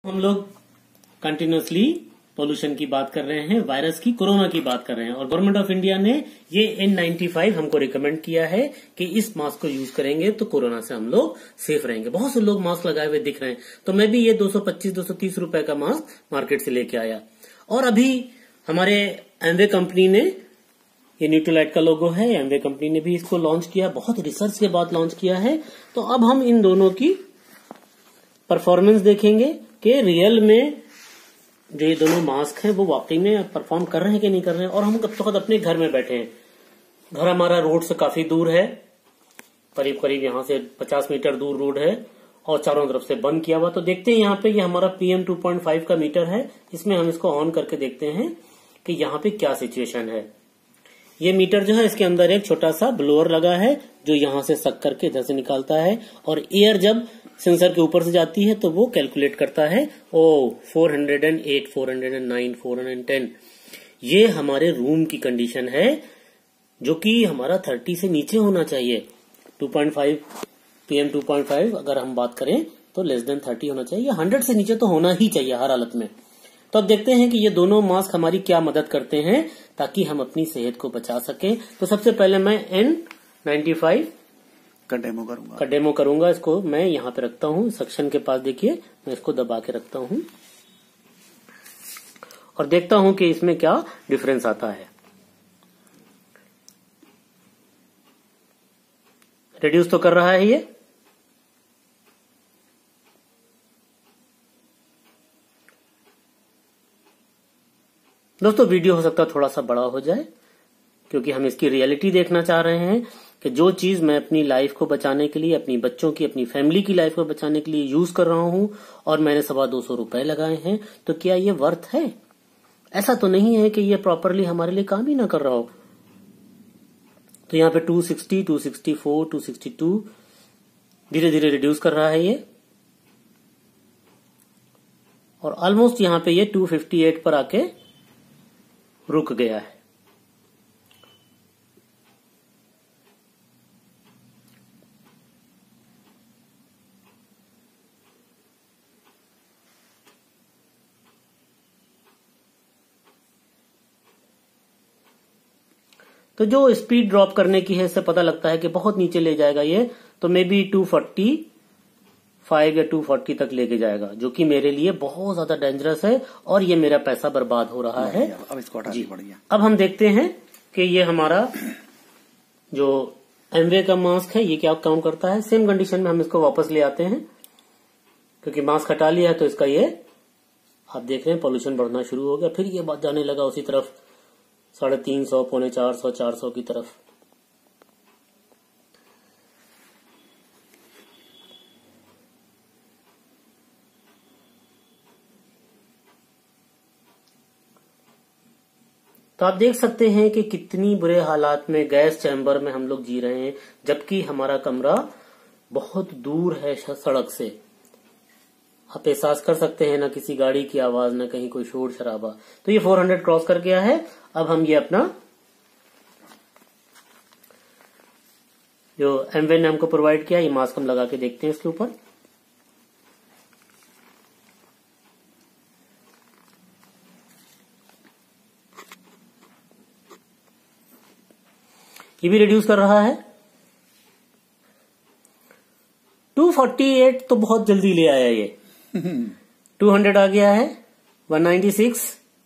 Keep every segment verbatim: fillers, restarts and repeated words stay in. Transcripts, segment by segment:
हम लोग continuously pollution की बात कर रहे हैं, वायरस की, कोरोना की बात कर रहे हैं और गवर्नमेंट ऑफ इंडिया ने ये एन नाइन्टी फाइव हमको रिकमेंड किया है कि इस मास्क को यूज करेंगे तो कोरोना से हम लोग सेफ रहेंगे। बहुत से लोग मास्क लगाए हुए दिख रहे हैं, तो मैं भी ये दो सौ पच्चीस दो सौ तीस रुपए का मास्क मार्केट से लेके आया। और अभी हमारे एमवे कंपनी ने, ये न्यूट्रीलाइट का लोगो है, एमवे कंपनी ने भी इसको लॉन्च किया, बहुत रिसर्च के बाद लॉन्च किया है। तो अब हम इन दोनों की परफॉर्मेंस देखेंगे कि रियल में जो ये दोनों मास्क हैं वो वाकई में परफॉर्म कर रहे हैं कि नहीं कर रहे हैं। और हम कब तक अपने घर में बैठे हैं, घर हमारा रोड से काफी दूर है, करीब करीब यहाँ से पचास मीटर दूर रोड है और चारों तरफ से बंद किया हुआ। तो देखते हैं यहाँ पे, ये हमारा पीएम टू पॉइंट फाइव का मीटर है, इसमें हम इसको ऑन करके देखते हैं कि यहाँ पे क्या सिचुएशन है। ये मीटर जो है, इसके अंदर एक छोटा सा ब्लोअर लगा है जो यहाँ से सक करके इधर से निकालता है और एयर जब सेंसर के ऊपर से जाती है तो वो कैलकुलेट करता है o four hundred eight, four hundred nine, four hundred ten. ये हमारे रूम की कंडीशन है जो कि हमारा थर्टी से नीचे होना चाहिए। Two point five PM two point five अगर हम बात करें तो लेस देन थर्टी होना चाहिए, हंड्रेड से नीचे तो होना ही चाहिए हर हालत में। तो अब देखते हैं कि ये दोनों मास्क हमारी क्या मदद करते हैं ताकि हम अपनी सेहत को बचा सकें। तो सबसे पहले मैं एन नाइन्टी फाइव का डेमो करूंगा का डेमो करूंगा। इसको मैं यहाँ पे रखता हूँ, सक्शन के पास देखिए, मैं इसको दबा के रखता हूँ और देखता हूँ कि इसमें क्या डिफरेंस आता है। रिड्यूस तो कर रहा है ये, दोस्तों वीडियो हो सकता है थोड़ा सा बड़ा हो जाए क्योंकि हम इसकी रियलिटी देखना चाह रहे हैं कि जो चीज मैं अपनी लाइफ को बचाने के लिए, अपनी बच्चों की, अपनी फैमिली की लाइफ को बचाने के लिए यूज कर रहा हूं और मैंने सवा दो सौ रुपए लगाए हैं, तो क्या ये वर्थ है? ऐसा तो नहीं है कि ये प्रॉपरली हमारे लिए काम ही ना कर रहा हो। तो यहाँ पे two sixty, two sixty four, two sixty two धीरे धीरे रिड्यूस कर रहा है ये और ऑलमोस्ट यहाँ पे ये टू फिफ्टी एट पर आके रुक गया है। तो जो स्पीड ड्रॉप करने की है, इससे पता लगता है कि बहुत नीचे ले जाएगा ये, तो maybe two forty five या टू फोर्टी तक लेके जाएगा, जो कि मेरे लिए बहुत ज्यादा डेंजरस है और ये मेरा पैसा बर्बाद हो रहा है। अब इसको हटा जी, बढ़िया। अब हम देखते हैं कि ये हमारा जो एमवे का मास्क है ये क्या काम करता है। सेम कंडीशन में हम इसको वापस ले आते हैं क्योंकि मास्क हटा लिया है, तो इसका ये आप देख रहे हैं पॉल्यूशन बढ़ना शुरू हो गया। फिर ये बात जाने लगा उसी तरफ, साढ़े तीन सौ, पौने चार सौ, चार सौ की तरफ। तो आप देख सकते हैं कि कितनी बुरे हालात में गैस चैम्बर में हम लोग जी रहे हैं, जबकि हमारा कमरा बहुत दूर है सड़क से। आप एहसास कर सकते हैं, ना किसी गाड़ी की आवाज, ना कहीं कोई शोर शराबा। तो ये फोर हंड्रेड क्रॉस कर गया है। अब हम ये अपना जो एमवे ने हमको प्रोवाइड किया, ये मास्क हम लगा के देखते हैं इसके ऊपर। ये भी रिड्यूस कर रहा है। टू फोर्टी एट तो बहुत जल्दी ले आया ये। टू हंड्रेड आ गया है, वन नाइन्टी सिक्स।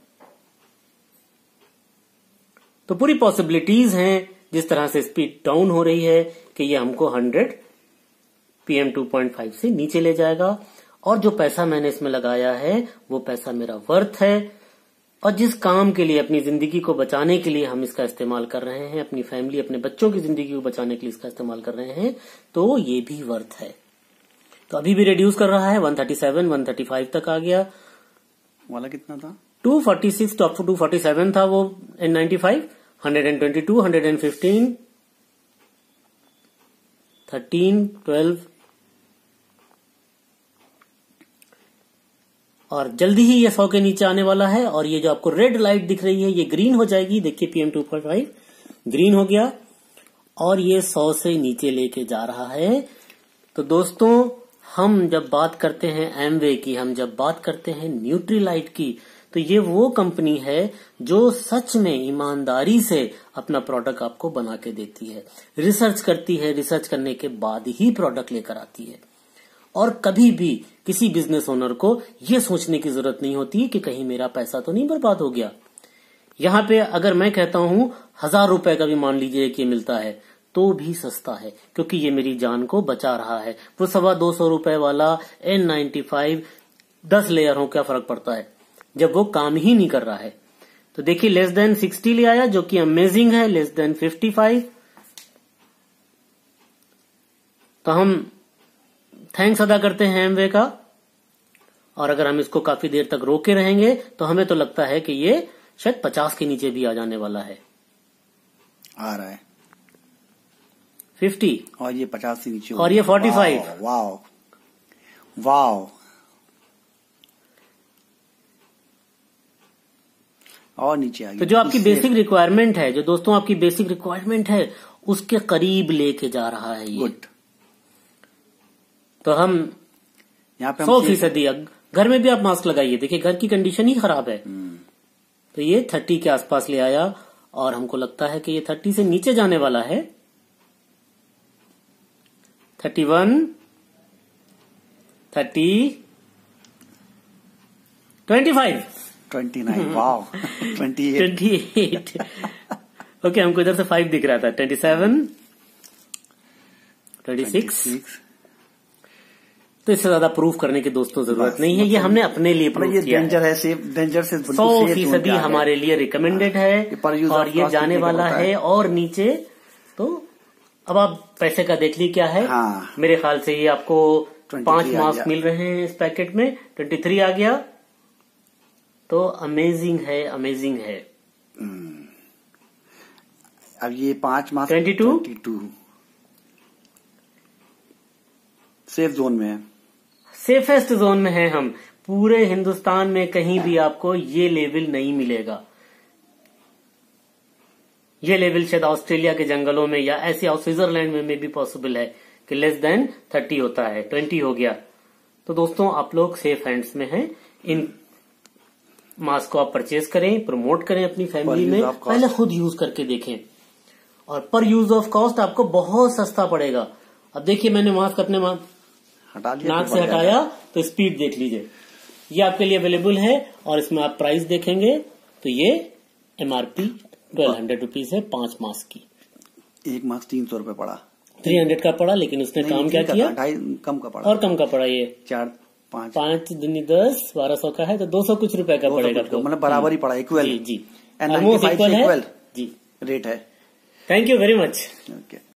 तो पूरी पॉसिबिलिटीज हैं जिस तरह से स्पीड डाउन हो रही है कि ये हमको hundred PM two point five से नीचे ले जाएगा। और जो पैसा मैंने इसमें लगाया है वो पैसा मेरा वर्थ है, और जिस काम के लिए, अपनी जिंदगी को बचाने के लिए हम इसका इस्तेमाल कर रहे हैं, अपनी फैमिली, अपने बच्चों की जिंदगी को बचाने के लिए इसका इस्तेमाल कर रहे हैं, तो ये भी वर्थ है। तो अभी भी रिड्यूस कर रहा है, one thirty seven, one thirty five तक आ गया। वाला कितना था? Two forty six, top two forty seven था वो N ninety five, hundred twenty two, hundred fifteen, thirteen, twelve और जल्दी ही ये सौ के नीचे आने वाला है। और ये जो आपको रेड लाइट दिख रही है ये ग्रीन हो जाएगी। देखिए PM two point five green हो गया और ये सौ से नीचे लेके जा रहा है। तो दोस्तों हम जब बात करते हैं एमवे की, हम जब बात करते हैं न्यूट्रीलाइट की, तो ये वो कंपनी है जो सच में ईमानदारी से अपना प्रोडक्ट आपको बना के देती है, रिसर्च करती है, रिसर्च करने के बाद ही प्रोडक्ट लेकर आती है। और कभी भी किसी बिजनेस ओनर को ये सोचने की जरूरत नहीं होती कि कहीं मेरा पैसा तो नहीं बर्बाद हो गया। यहाँ पे अगर मैं कहता हूं हजार रुपए का भी मान लीजिए कि मिलता है तो भी सस्ता है, क्योंकि ये मेरी जान को बचा रहा है। वो सवा दो सौ रुपए वाला एन नाइन्टी फाइव दस लेयर हो क्या फर्क पड़ता है जब वो काम ही नहीं कर रहा है। तो देखिए लेस देन सिक्सटी ले आया जो कि अमेजिंग है, लेस देन फिफ्टी फाइव। तो हम थैंक्स अदा करते हैं एमवे का। और अगर हम इसको काफी देर तक रोके रहेंगे तो हमें तो लगता है कि ये शायद पचास के नीचे भी आ जाने वाला है। आ रहा है फिफ्टी और ये पचास से नीचे और ये फोर्टी फाइव। वाओ वाओ और नीचे आ गया। तो जो आपकी बेसिक रिक्वायरमेंट है, जो दोस्तों आपकी बेसिक रिक्वायरमेंट है, उसके करीब लेके जा रहा है ये। गुड। तो हम यहाँ पे सौ फीसदी घर में भी आप मास्क लगाइए, देखिए घर की कंडीशन ही खराब है। तो ये थर्टी के आसपास ले आया और हमको लगता है कि ये थर्टी से नीचे जाने वाला है। Thirty one, thirty, twenty five, twenty nine, wow, twenty eight, twenty eight. Okay, हमको इधर से फाइव दिख रहा था। Twenty seven, twenty six. तो इससे ज्यादा प्रूफ करने की दोस्तों जरूरत नहीं है, ये हमने अपने लिए प्रूफ ये किया डेंजर है, सेफ डेंजर से सौ फीसदी हमारे लिए रिकमेंडेड है और ये जाने वाला है और नीचे। तो अब आप पैसे का देख ली क्या है। हाँ। मेरे ख्याल से ये आपको पांच मास्क मिल रहे हैं इस पैकेट में। ट्वेंटी थ्री आ गया। तो अमेजिंग है, अमेजिंग है। अब ये पांच mask twenty two, twenty two safe zone में है, सेफेस्ट जोन में है हम। पूरे हिंदुस्तान में कहीं भी आपको ये लेवल नहीं मिलेगा। ये लेवल शायद ऑस्ट्रेलिया के जंगलों में या ऐसे और स्विट्जरलैंड में, में भी पॉसिबल है कि लेस देन थर्टी होता है। ट्वेंटी हो गया। तो दोस्तों आप लोग सेफ हैंड्स में हैं। इन मास्क को आप परचेज करें, प्रमोट करें अपनी फैमिली में, पहले खुद यूज करके देखें और पर यूज ऑफ कॉस्ट आपको बहुत सस्ता पड़ेगा। अब देखिए मैंने मास्क अपने हटा दिया, नाक से हटाया तो स्पीड देख लीजिए। ये आपके लिए अवेलेबल है और इसमें आप प्राइस देखेंगे तो ये एमआरपी ट्वेल्व हंड्रेड रुपीज है पांच मास्क की। एक मास्क तीन सौ रूपये पड़ा, थ्री हंड्रेड का पड़ा, लेकिन उसने काम क्या किया, ढाई कम का पड़ा और कम का पड़ा। ये चार पाँच पांच दूनी दस, बारह सौ का है तो दो सौ कुछ रुपए का पड़ेगा। मतलब बराबर ही पड़ा, इक्वल। जी जी, ऑलमोस्ट इक्वल है जी, रेट है। Thank you very much. Okay.